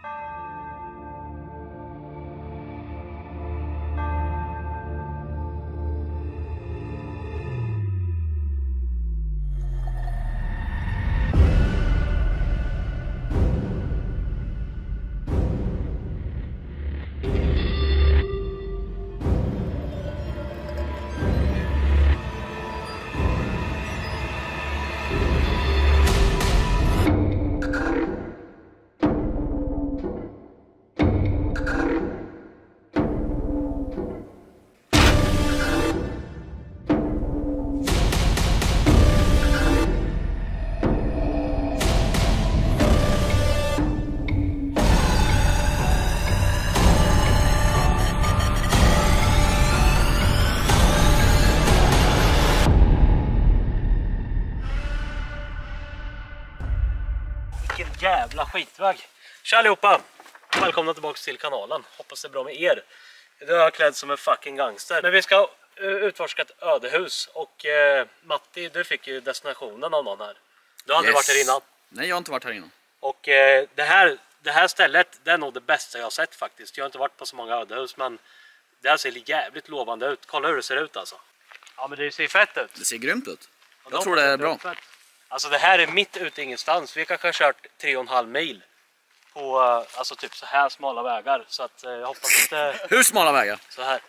Jävla skitväg. Tja allihopa! Välkomna tillbaka till kanalen. Hoppas det är bra med er. Idag är jag klädd som en fucking gangster. Men vi ska utforska ett ödehus. Och Matti, du fick ju destinationen av någon här. Du har aldrig varit här innan. Nej, jag har inte varit här innan. Och det här stället, det är nog det bästa jag har sett faktiskt. Jag har inte varit på så många ödehus, men det här ser jävligt lovande ut. Kolla hur det ser ut alltså. Ja, men det ser fett ut. Det ser grymt ut. Jag tror det är bra. Alltså det här är mitt ute ingenstans. Vi kanske har kört 3,5 mil på alltså typ så här smala vägar. Så att jag hoppas inte... Hur smala vägar? Så här.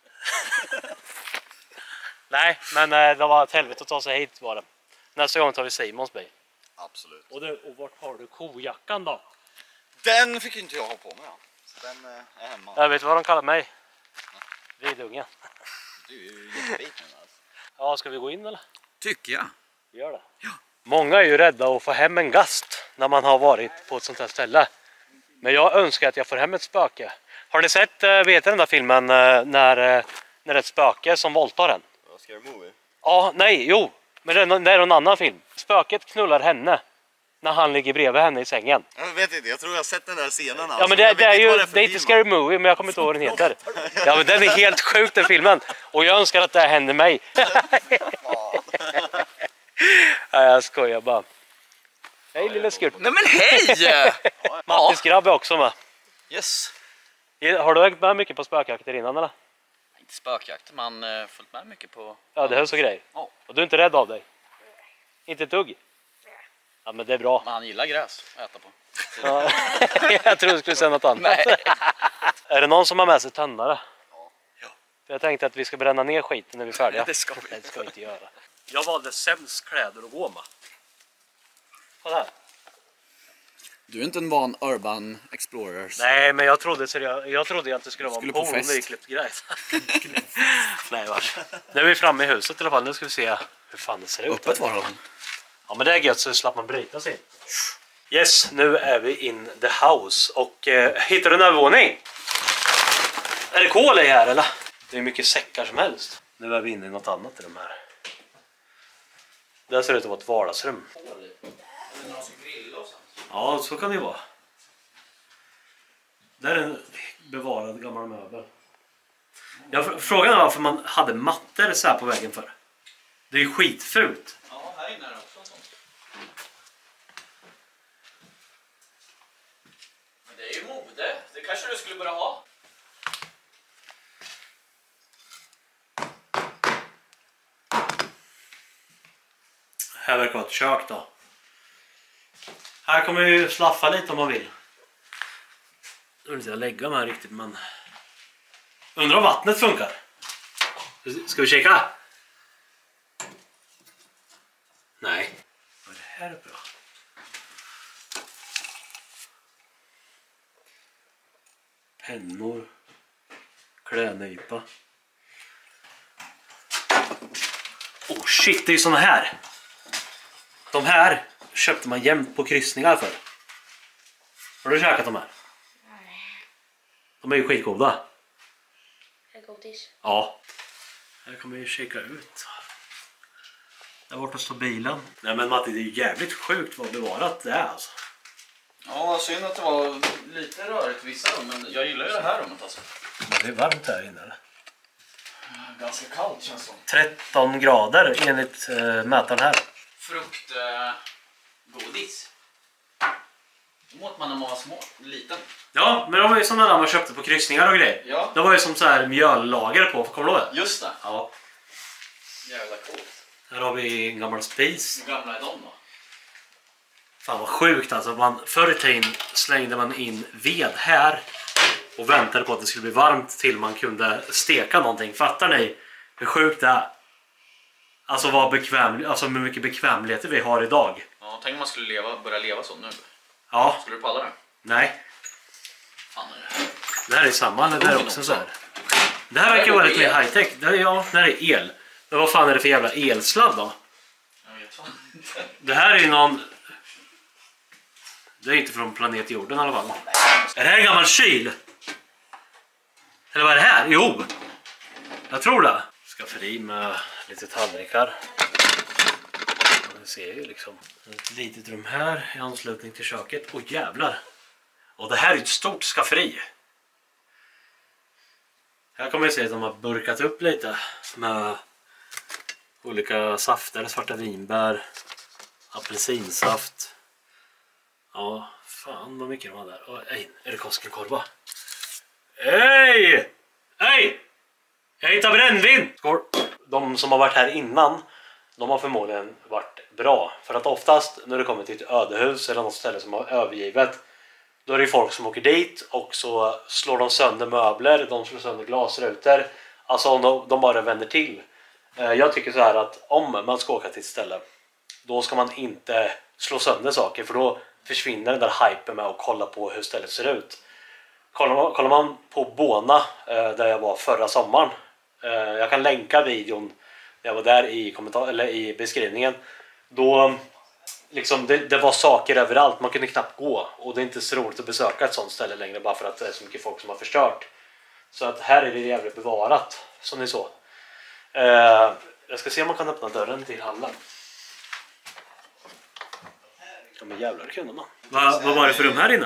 Nej, men det var ett helvete att ta sig hit var det. Nästa gång tar vi Simons bil. Absolut. Och vart har du kojackan då? Den fick inte jag ha på mig. Ja. Så den är hemma. Jag vet vad de kallar mig. Vidungen. Du är ju jättebit nu alltså. Ja, ska vi gå in eller? Tycker jag. Vi gör det. Ja. Många är ju rädda att få hem en gast när man har varit på ett sånt här ställe. Men jag önskar att jag får hem ett spöke. Har ni sett, vet den där filmen när ett spöke som våldtar en? Scary Movie? Ja, nej, jo. Men det är en annan film. Spöket knullar henne när han ligger bredvid henne i sängen. Jag vet inte, jag tror jag har sett den där scenen. Alltså. Ja, men det är ju, det är inte Scary Movie, men jag kommer inte ihåg vad den heter. Ja, men den är helt sjuk den filmen. Och jag önskar att det händer mig. Nej, jag skojar bara. Hej lilla skurt. Nej men hej! Mattis grabb är också med. Yes. Har du hängt med mycket på spökjakter innan eller? Inte spökjakt, man följt med mycket på... Ja, det är så grejer. Ja. Och du är inte rädd av dig? Inte ett dugg? Ja, men det är bra. Men han gillar gräs att äta på. Ja. Jag tror du skulle säga något annat. Nej. Är det någon som har med sig tändare? Ja. För jag tänkte att vi ska bränna ner skiten när vi är färdiga. Ja, det ska vi. Det ska vi inte göra. Jag valde sämst kläder att gå med. Kolla här. Du är inte en van urban explorer. Nej, men jag trodde att det skulle vara en på pool fest. med klippt grej. Nej, vars. Nu är vi framme i huset i alla fall. Nu ska vi se hur fan det ser ut. Öppet var det. Ja, men det är gött så slapp man bryta sig. Yes, nu är vi in the house. Och hittar du en övervåning? Är det kol i här eller? Det är mycket säckar som helst. Nu är vi inne i något annat i de här. Det här ser ut att vara ett vardagsrum. Ja, så kan det ju vara. Det är en bevarad gammal möbel. Frågan är varför man hade mattor så här på väggen för. Det är ju skitfult. Ja, här inne är det också. Men det är ju mode. Det kanske du skulle börja ha. Här verkar vara ett kök då. Här kommer vi slaffa lite om man vill. Jag vill inte lägga dem här riktigt, men... Undrar om vattnet funkar. Ska vi kika? Nej. Vad är det här uppe då? Pennor. Klädnypa. Oh shit, det är ju såna här. De här köpte man jämt på kryssningar för. Har du käkat de här? Nej. De är ju skitgoda. Är det godis? Ja. Här kommer vi kika ut. Där borta står bilen. Nej men Matti, det är ju jävligt sjukt vad bevarat det är alltså. Ja, synd att det var lite rörigt vissa rum, men jag gillar ju det här rummet alltså. Det är varmt här inne eller? Ganska kallt känns det som. 13 grader enligt mätaren här. Godis. De åt man när man var små, liten. Ja, men de var ju sådana där man köpte på kryssningar och grejer. Ja. Det var ju som så här mjöllager på, kommer du ihåg det? Just det. Ja. Jävla coolt. Här har vi en gammal spis. Hur gamla är de då? Fan vad sjukt alltså. Förr i tiden slängde man in ved här och väntade på att det skulle bli varmt till man kunde steka någonting. Fattar ni hur sjukt det är? Alltså hur mycket bekvämligheter vi har idag. Ja, tänk om man skulle börja leva så nu. Ja, Skulle du palla det? nej. Fan är det här? Det här är samma, det där är också så här. Det här verkar vara lite mer high-tech. Det här är el. Men vad fan är det för jävla elsladd då? Jag vet fan inte. Det här är ju någon... Det är inte från planet jorden i alla fall. Är det här en gammal kyl? Eller vad är det här? Jo! Jag tror det. Skafferi med lite tallrikar. Man ser ju liksom ett litet rum här i anslutning till köket. Åh jävlar! Och det här är ett stort skafferi. Här kommer vi se att de har burkat upp lite med olika safter, svarta vinbär, apelsinsaft. Ja, fan vad mycket de har där. Och, är det Koskenkorva? Hej! Hej! Jag hittar brännvin! Skål! De som har varit här innan, de har förmodligen varit bra. För att oftast när det kommer till ett ödehus eller något ställe som har övergivet, då är det folk som åker dit och så slår de sönder möbler, de slår sönder glasrutor. Alltså de bara vänder till. Jag tycker så här att om man ska åka till ett ställe, då ska man inte slå sönder saker, för då försvinner den där hypen med att kolla på hur stället ser ut. Kollar man på Bona där jag var förra sommaren, jag kan länka videon när jag var där i beskrivningen, då liksom det var saker överallt, man kunde knappt gå, och det är inte så roligt att besöka ett sånt ställe längre bara för att det är så mycket folk som har förstört. Så att här är det jävligt bevarat, som ni såg. Jag ska se om man kan öppna dörren till hallen. Ja men jävlar kunde man. Vad var det för rum här inne?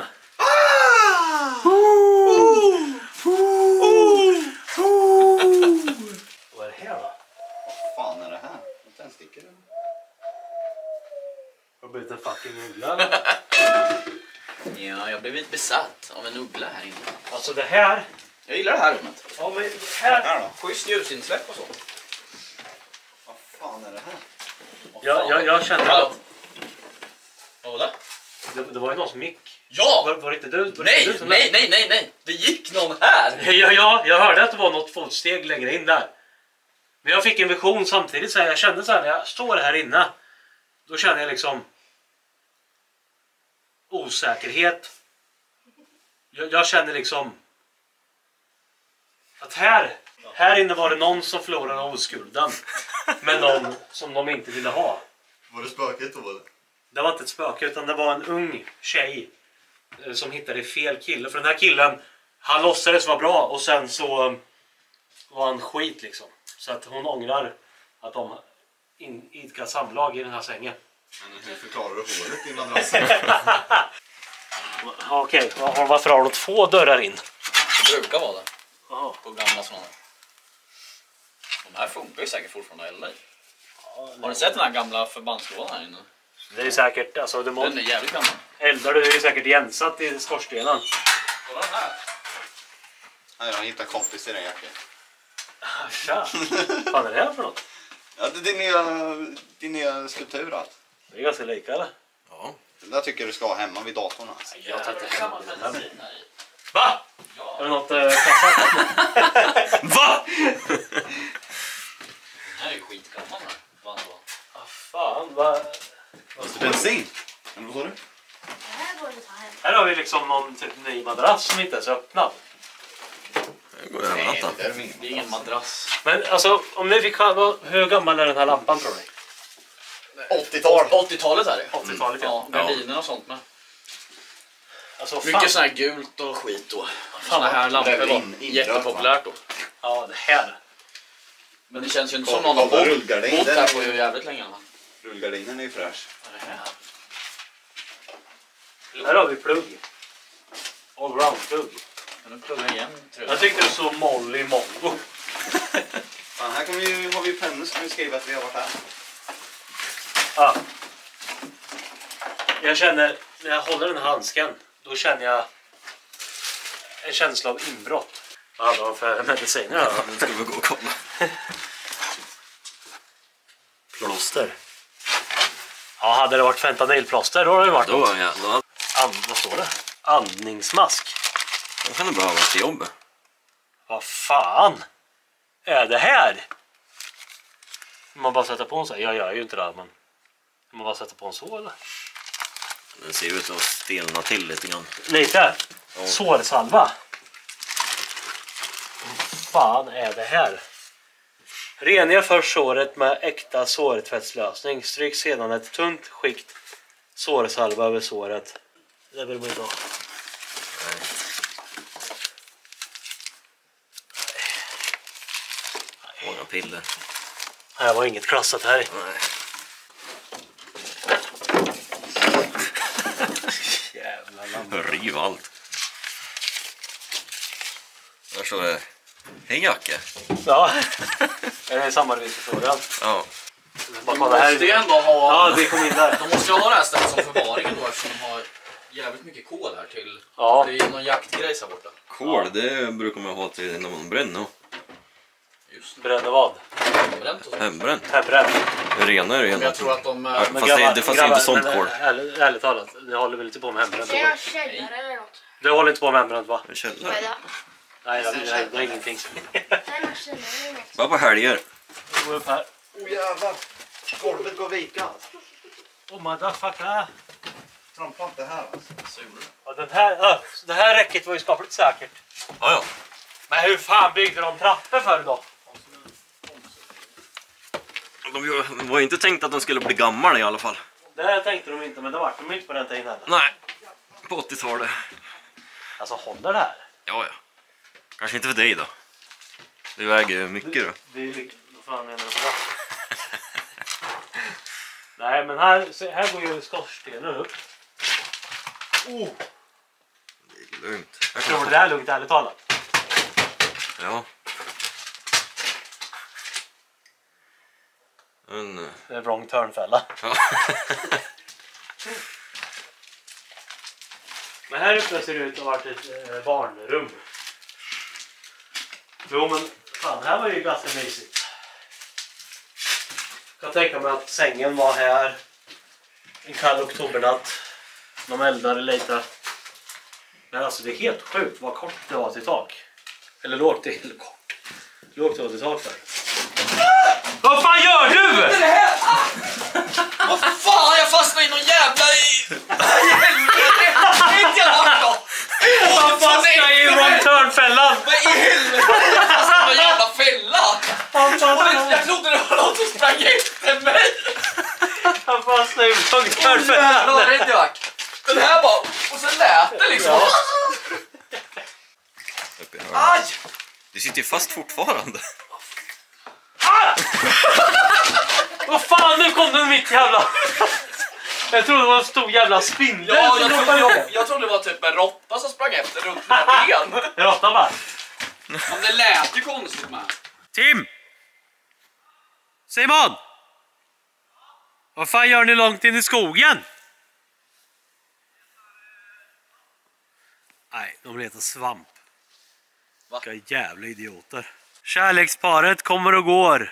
Vad är det här då? Vad fan är det här? Inte en sticker eller? Har du blivit en fucking uggla? Ja, jag blev lite besatt av en uggla här inne. Alltså det här... Jag gillar det här rummet. Ja men här... då? Schysst ljusinsläpp och så. Vad fan är det här? Jag kände att... Vad var det? Det var ju någon som gick. Ja! Var det inte du? Nej! Det gick någon här! Ja, jag hörde att det var något fotsteg längre in där. Men jag fick en vision samtidigt, så jag kände så här när jag står här inne. Då känner jag liksom osäkerhet. Jag känner liksom att här inne var det någon som förlorade oskulden. Men någon som de inte ville ha. Var det spöket då eller? Det var inte ett spöke, utan det var en ung tjej som hittade fel kille. För den här killen, han låtsades vara bra och sen så var han skit liksom. Så att hon ångrar att de idkar samlag i den här sängen. Men hur förklarar du hålet i madrassen? Okej, varför har de 2 dörrar in? Det brukar vara det. Aha. På gamla sådana. De här funkar ju säkert fortfarande, eller? Har du sett den här gamla förbandslådan här inne? Det är säkert, alltså Den är jävligt gammal. eldar du är säkert igensatt i skorstenen. Kolla den här. Nej, jag hittar kompis i den jackan. Tja, vad är det här för något? Ja, det är din nya skulptur allt. Det är ganska lika eller? Ja. Det där tycker du ska ha hemma vid datorn. Alltså. Jag tar inte hemma den här. här i. Va? Är det något kastat? Va? Den här är ju skitgammal här. Vad Fan, vad... Bensin? Eller vad sa du? Det här går att ta hem. Här har vi liksom någon typ ny madrass som inte ens är öppnad. Det går över natten. Det är ingen madrass. Men alltså, om ni fick hur gammal är den här lampan tror ni? 80-tal. 80-talet är det. 80-talet Ja, gardiner och sånt med. Alltså, fan. Mycket sån här gult och skit då. Såna här lampor var jättepopulärt då. Ja, det här. Men det känns ju inte som någon har bott här på jävligt länge. Rullgardinen är ju fräsch. Vad är det här? Här har vi plugg. Allround-plugg. Kan du plugga igen, tror Jag tyckte det så Molly Mongo. Fan, här har vi pennor som vi skriver att vi har varit här. Ja. Jag känner när jag håller den här handsken, då känner jag en känsla av inbrott. Vad hade de för mediciner då? Nu ska vi gå och kolla. Plåster. Ja, hade det varit fentanylplåster då hade det varit Då jävlar. vad står det? Andningsmask. Då kan du behöva till jobbet. Vad fan är det här? Man bara sätter på en så här. Jag gör ju inte det, men man bara sätter på en så eller? Den ser ut att stelna till lite grann. Lite. Ja. Sårsalva. Vad fan är det här? Rengör först såret med äkta sårtvättslösning. Stryk sedan ett tunt skikt sårsalva över såret. Det vill man inte ha. Många piller. Det här var inget klassat här. Nej. Jävla lampa. Riv allt. Där står det. Hej Jacke. Ja. Är det samarbetsfrågan? Ja. Bara kolla här. måste ju ändå ha... Ja, det kom in där. De måste ju ha det här stället som förvaringen då eftersom de har jävligt mycket kol här till. Ja. Det är ju någon jaktgrej här borta. Kol, det brukar man ha till när man bränner. Just det. Bränner vad? Bränt och så. Hembränt. Hembränt. Det renar ju Men jag tror egentligen. att de... Ja, Men fast det fanns inte sånt kol. Ärligt talat, det håller väl inte på med hembränt? Ser jag källare eller något? Du håller inte på med hembränt va? En källare. Vad är det? Nej, det är ingenting. Det är maskiner eller något. Bara på helger. Gå upp här. Oh jävlar! Golvet går vika. Oh motherfucker. Trampa inte här alltså. Ja, det här räcket var ju skapligt säkert. Ja. Men hur fan byggde de trappor för då? De var ju inte tänkt att de skulle bli gamla i alla fall. Det tänkte de inte, men det var de inte på den tiden heller. Nej. På 80-talet. Alltså håller det här? Ja. Kanske inte för dig då. Du väger ju mycket då. Det är liksom, vad fan menar du på det? Nej, men här går ju skorstenen upp. Oh, Det är lugnt. jag tror det är lugnt ärligt talat. Ja. En... Det är en wrong turn-fälla. Ja. Men här uppe ser det ut att ha varit ett barnrum. Jo men fan, här var ju ganska mysigt. Jag kan tänka mig att sängen var här en kall oktobernatt. De eldade lite. Men alltså det är helt sjukt vad kort det var till tak. Eller lågt det är kort. Lågt det var till tak för. Vad fan gör du? Vad fan, jag fastnade i någon jävla Inte jag hört då! Vad fan ska i wrong turn-fällan? Vad i helvete? Jag fastnade i någon jävla fälla! Jag trodde det var någon som sprang efter mig! Han fastnade i wrong Jävlar vad turn-fällan. rädd jag var. Den här bara, och sen lät det liksom. Uppe i hörnet. Aj! Du sitter ju fast fortfarande. Vad fan, nu kom den mitt jävla... Jag trodde det var en stor jävla spindel. Ja, som låg där. jag trodde det var typ en råtta som sprang efter runt mina ben. Råttan bara. Men det lät ju konstigt med. Tim! Simon! Vad fan gör ni långt in i skogen? Nej, de letar svamp. Va? Vilka jävla idioter. Kärleksparet kommer och går.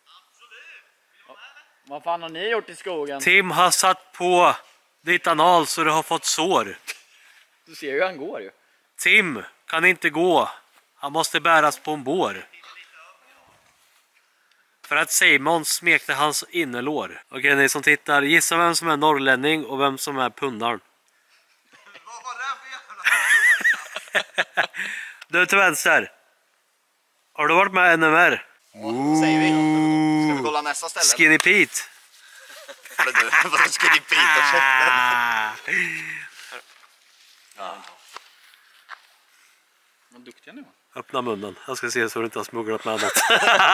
Vad fan har ni gjort i skogen? Tim har satt på ditt anal så du har fått sår. Du ser ju hur han går ju. Tim kan inte gå. Han måste bäras på en bår. För att Simon smekte hans innerlår. Okej, ni som tittar, gissa vem som är norrlänning och vem som är pundaren. Vad var det för jävla... Du till vänster. Har du varit med NMR? Säger vi. Ska vi kolla nästa ställe? Skinny Pete. Vad ska ni pita käften? Vad duktiga ni var. Öppna munnen. Jag ska se så du inte har smugglat med något.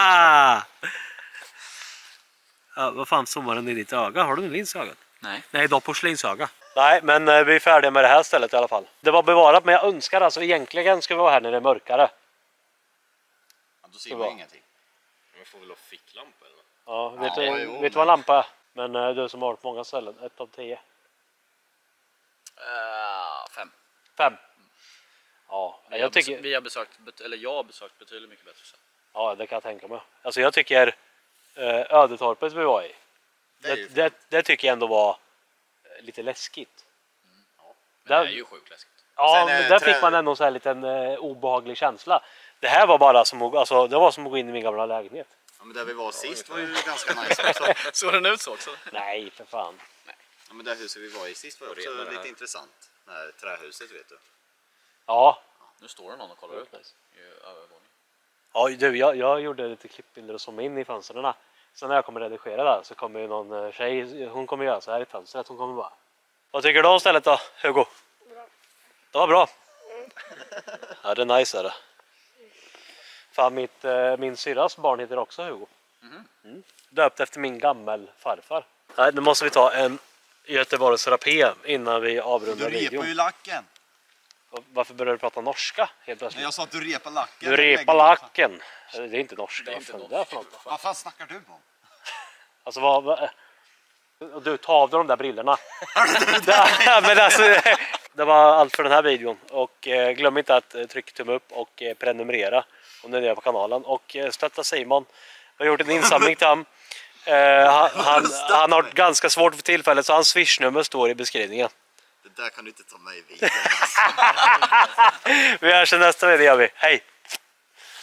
Ja, vad fan zoomar den i ditt öga? Har du en lins i ögat? Nej. Nej, då porslinsöga. Nej, men vi är färdiga med det här stället i alla fall. Det var bevarat, men jag önskar alltså egentligen ska vi vara här när det är mörkare. Ja, då ser man ingenting. Man får väl ha ficklampa eller? Ja, vet Ja, du jo, vad en lampa är? Men du som har varit på många ställen, 1 av 10. 5. 5. Ja, jag tycker... Vi har besökt, eller jag har besökt betydligt mycket bättre. Ja, det kan jag tänka mig. Alltså jag tycker Ödetorpet vi var i. Det tycker jag ändå var lite läskigt. Men det är ju sjukt läskigt. Ja, Sen, men där fick man ändå så här liten obehaglig känsla. Det här var bara som att, alltså, det var som att gå in i min gamla lägenhet. Ja, men där vi var sist var ju ganska nice också. Såg den ut så också? Nej, för fan. Ja, men det huset vi var i sist var också lite intressant. Det här trähuset, vet du. Ja. Nu står det någon och kollar ut i övervåningen. Ja, du, jag gjorde lite klippbilder och zoomade in i fönstren. Så när jag kommer redigera där så kommer ju någon tjej, hon kommer göra så här i fönstret. Hon kommer bara... Vad tycker du om stället då, Hugo? Bra. Det var bra. Ja, det är nice är det. Fan, min syrras barn heter också Hugo. Döpt efter min gammel farfar. Nej, nu måste vi ta en Göteborgs rapé innan vi avrundar Du repar videon. ju lacken. Varför börjar du prata norska helt plötsligt? Nej, jag sa att du repar lacken. Du repar lacken. Det är inte norska. Det är inte Vad fan är det för något? Vad fan snackar du om? Alltså vad... Du, ta av dig de där brillorna. Men alltså, det var allt för den här videon. Och glöm inte att trycka tumme upp och prenumerera om ni är nya på kanalen. Och stötta Simon. Jag har gjort en insamling till honom. Han har ganska svårt för tillfället, så hans swishnummer står i beskrivningen. Det där kan du inte ta med i videon. Vi hörs i nästa video, gör vi. Hej!